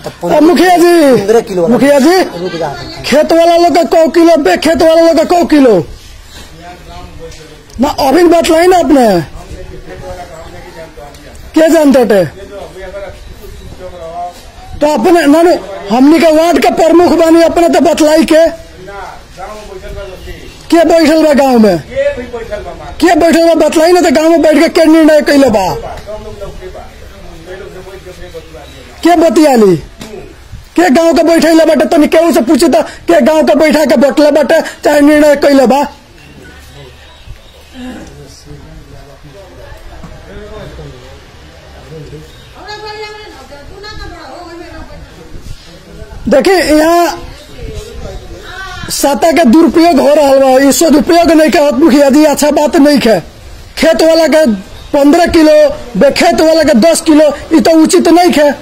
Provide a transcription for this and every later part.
मुखिया जी खेत वाला लोग का 100 किलो पे खेत वाला लोग का 100 किलो ना अभी बतलाई ना अपने क्या जानते थे तो अपने ना हमनी का वार्ड का प्रमुख बानी अपने तो बतलाई के बैठल बा गाँव में के बैठल बा बतलाई ना तो गाँव में बैठ के क्या निर्णय कैले बा के बतियाली के गाँव का बैठे बाटे तनी केहू से पूछे तो के गाँव का बैठा के बटले बाटे चाहे निर्णय कैले बा देखिए यहाँ सत्ता का दुरुपयोग हो रहा है, इस सदुपयोग नहीं है मुखिया जी, अच्छा बात नहीं है। खेत वाला के 15 किलो खेत वाला के 10 किलो ये तो उचित नहीं है,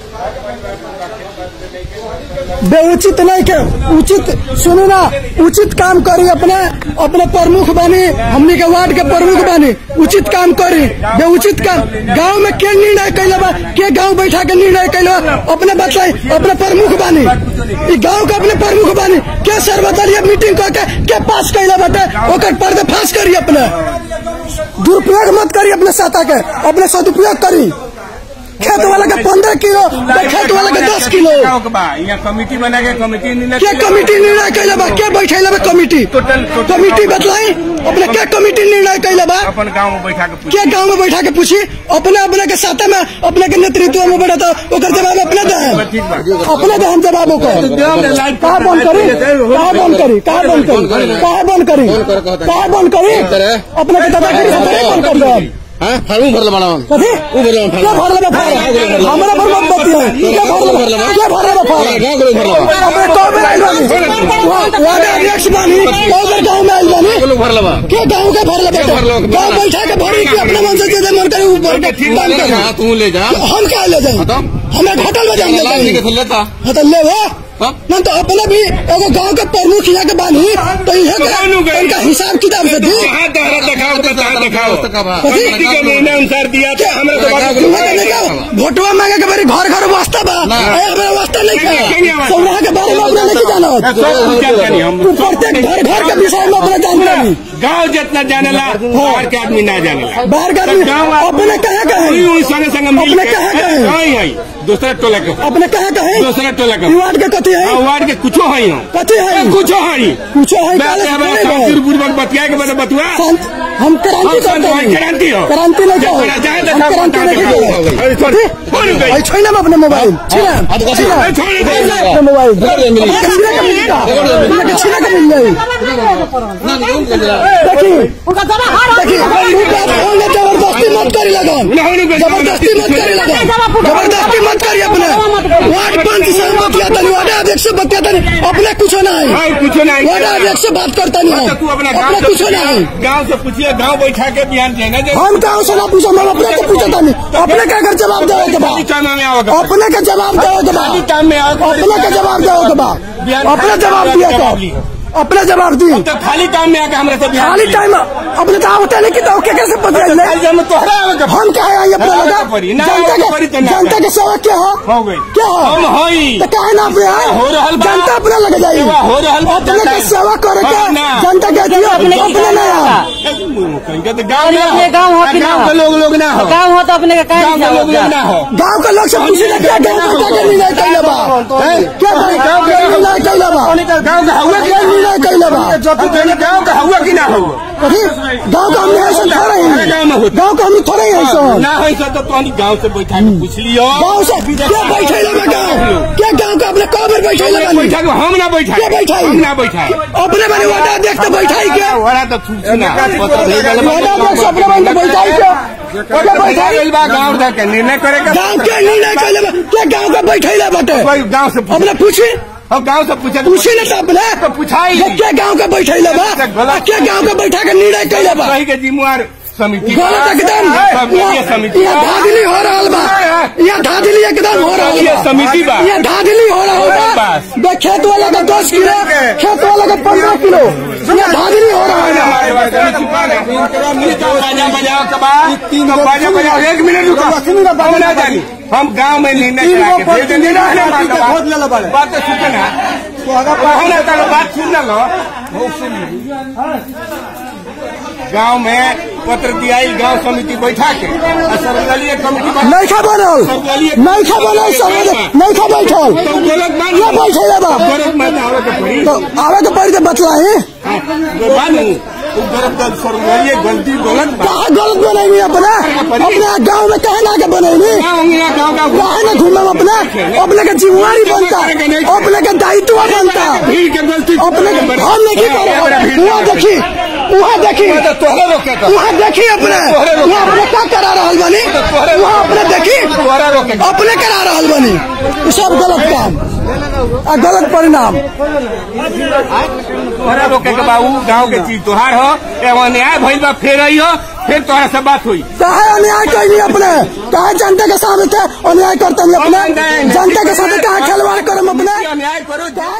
बेउचित नहीं है। उचित सुनो ना, उचित काम करी अपने प्रमुख बानी, हमनी के वार्ड के प्रमुख बानी, उचित काम करी। बेउचित काम गांव में के निर्णय कैले बा, के गांव बैठा के निर्णय कैले अपने बताई, अपने प्रमुख बानी, गांव के अपने प्रमुख बानी, के सर्वदलीय मीटिंग करके के पास कैले बाटे ओकर पर्दाफाश करी। अपने दुरुपयोग मत करी, अपने सत्ता के अपने सदुपयोग करी। खेत वाला का 15 किलो खेत वाला का 10 किलो कमिटी बना के कमिटी निर्णय कैले बा, के बैठेला बा कमिटी बतलाई अपने क्या कमिटी निर्णय कैले बा, अपन गांव में बैठा के क्या गांव में बैठा के पूछी अपने के साथ में अपने के नेतृत्व में बैठा तो ओकर जवाब अपने दे हम जवाब कहा बंद करी अपने के दादागिरी बंद कर दो। फार्म भरल बना क्या भरल बा हमरा पर मत बतिया, क्या भरल बा अपने गांव में आइल बानी, वार्ड अध्यक्ष बानी और गांव में आइल बानी, भरल बा क्या गांव के भरल बा गांव बैठा के भरी कि अपने मन से जे मन करे ऊपर के तू ले जा, हम क्या ले जाए, हमें घाटल में जाएंगे तो ले वो ना तो अपने भी एगो गांव के प्रमुख यहाँ के बानी तो इनका हिसाब किताब से दी अनुसार दिया वोटवा मांगे के बारे घर वास्ता बा, वास्ता नहीं सौराह के बारे में अपने नहीं जाना, प्रत्येक घर के विषय में अपने जानता नहीं। गाँव जितना जाने ला बाहर के आदमी ना जाने, बाहर का अपने कहे दूसरा टोला के अपने कहे दूसरा टोला के वार्ड के कथी है, वार्ड के कुछो है बतिया के बता बतुआ हम क्रांति नहीं अपने मोबाइल जबरदस्ती मत करी लगन, जबरदस्ती मत करी अपने वार्ड पंच से बतियाता नहीं, वार्ड अध्यक्ष से बतियाता नहीं, अपने कुछ नहीं वार्ड अध्यक्ष से बात करता नहीं, अपने कुछ नहीं। गाँव से पूछिए, गाँव बैठा के बयान देना, हम गाँव से ना पूछो, हम अपने को पूछता नहीं, अपने क्या कर जवाब दे अपने का जवाब दे अपने का जवाब दे अपने जवाब दिया अपने जवाब दी तो खाली टाइम में आके हमारे खाली टाइम अपने तो होता नहीं कि तो कैसे पता हम क्या है जनता के सेवा क्या हो क्या तो क्या है ना जनता अपने लग जाएगी अपने का सेवा करे जनता के अपने गाँव के लोग ना हो, गाँव हो तो अपने गाँव के लोग से पूछे क्या निर्णय कैले बा, क्या गाँव गाँव का हुआ कि ना हुआ, गाँव का हमने ऐसा थोड़ा ही गाँव का हमने थोड़ा ही ऐसा ना है तो गाँव से बैठा के पूछ लियो, गाँव से क्या बैठे क्या गाँव का अपने कहाँ पर बैठे हम ना बैठा अपने बने वादा देख तो बैठा ही क्या गाँव के निर्णय करेगा, गाँव के निर्णय क्या गाँव का बैठे बटे गाँव से अपने पूछे और गाँव से पूछे ना अपने तो पूछाई क्या गाँव का बैठे क्या गाँव का बैठा के निर्णय कैले बा के जिम्मेवार समिति गलत एकदम सर्वदलीय समिति यहाँ धांधली हो रहा बा यहाँ धांधली एकदम हो रहा सर्वदलीय समिति बा यहाँ धांधली हो रहा होगा बे खेत वाला का 10 किलो खेत वाला का 15 किलो यहाँ धांधली हो रहा है बजाओ के बाद बाजा बजाओ 1 मिनट रुको हम गांव में निर्णय बात तो सुन ना बात सुन लो गांव में पत्र दिया गांव समिति बैठा के सर्वदलीय कमेटी नहीं खा बनल नहीं खा बनल नहीं खा बैठल तो गलत बात क्या बैठे बा गलत बात आवे के पड़ी तो आवे के पड़ी तो बतलाए सर्वदलीय गलती गलत कहा गलत बनाएंगे अपने गांव में कहे ना के बनाएंगे कहे ना घूमे अपने का जिम्मेवारी बनता अपने का दायित्व बनता भीड़ के गलती अपने हम नहीं वहाँ देखी वहाँ देखी अपने वहाँ अपने क्या करा रहा बनी वहाँ अपने देखी अपने करा रहा बनी सब गलत काम आ गलत परिणाम तोहरा रोके के बाबू गांव के चीज तोहार हो एवं अन्याय भइल बा फेर आई हो फिर तोहरा से बात हुई कहे अन्याय कैली अपने कहे जनता के सामने अन्याय करते अपने जनता के साथ कहा खिलवाड़ करम अपने अन्याय करो